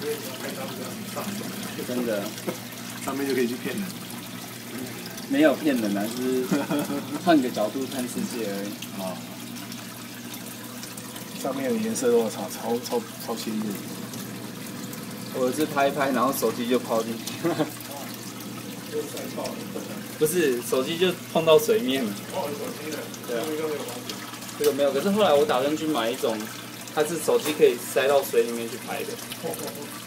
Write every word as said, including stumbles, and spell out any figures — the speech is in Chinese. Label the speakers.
Speaker 1: 真的，
Speaker 2: 上面就可以去骗人。
Speaker 1: 没有骗人啊，就是换个角度看世界而已。
Speaker 2: 啊。上面的颜色都超超超超鲜艳。
Speaker 1: 我是拍一拍，然后手机就抛进去。不是，手机就碰到水面了。
Speaker 2: 哦，手机的，
Speaker 1: 对啊，
Speaker 2: 这个没有关系。
Speaker 1: 这个没有，可是后来我打算去买一种，它是手机可以塞到水里面去拍的。
Speaker 2: 哦哦哦